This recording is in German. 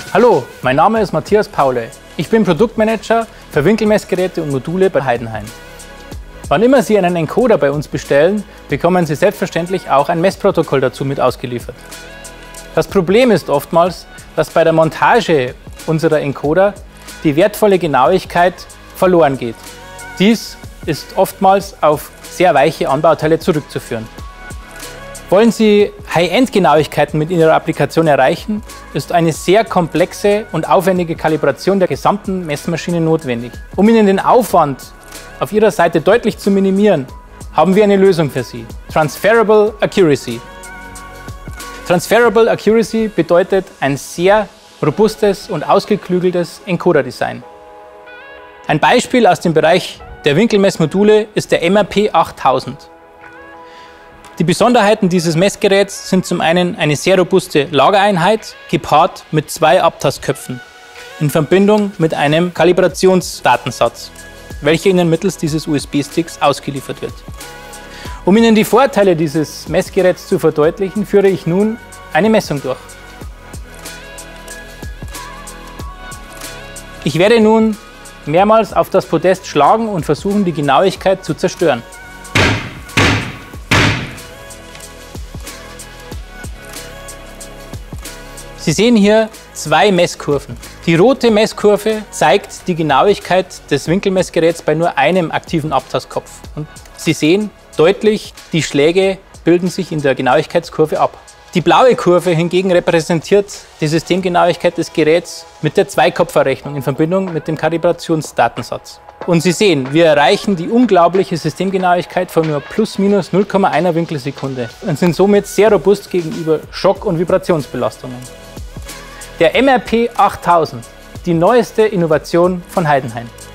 Hallo, mein Name ist Matthias Paule. Ich bin Produktmanager für Winkelmessgeräte und Module bei Heidenhain. Wann immer Sie einen Encoder bei uns bestellen, bekommen Sie selbstverständlich auch ein Messprotokoll dazu mit ausgeliefert. Das Problem ist oftmals, dass bei der Montage unserer Encoder die wertvolle Genauigkeit verloren geht. Dies ist oftmals auf sehr weiche Anbauteile zurückzuführen. Wollen Sie High-End-Genauigkeiten mit Ihrer Applikation erreichen, ist eine sehr komplexe und aufwendige Kalibration der gesamten Messmaschine notwendig. Um Ihnen den Aufwand auf Ihrer Seite deutlich zu minimieren, haben wir eine Lösung für Sie: Transferable Accuracy. Transferable Accuracy bedeutet ein sehr robustes und ausgeklügeltes Encoder-Design. Ein Beispiel aus dem Bereich der Winkelmessmodule ist der MRP 8000. Die Besonderheiten dieses Messgeräts sind zum einen eine sehr robuste Lagereinheit, gepaart mit 2 Abtastköpfen in Verbindung mit einem Kalibrationsdatensatz, welcher Ihnen mittels dieses USB-Sticks ausgeliefert wird. Um Ihnen die Vorteile dieses Messgeräts zu verdeutlichen, führe ich nun eine Messung durch. Ich werde nun mehrmals auf das Podest schlagen und versuchen, die Genauigkeit zu zerstören. Sie sehen hier 2 Messkurven. Die rote Messkurve zeigt die Genauigkeit des Winkelmessgeräts bei nur einem aktiven Abtastkopf. Und Sie sehen deutlich, die Schläge bilden sich in der Genauigkeitskurve ab. Die blaue Kurve hingegen repräsentiert die Systemgenauigkeit des Geräts mit der Zweikopferrechnung in Verbindung mit dem Kalibrationsdatensatz. Und Sie sehen, wir erreichen die unglaubliche Systemgenauigkeit von nur plus minus 0,1 Winkelsekunde und sind somit sehr robust gegenüber Schock- und Vibrationsbelastungen. Der MRP 8000, die neueste Innovation von Heidenhain.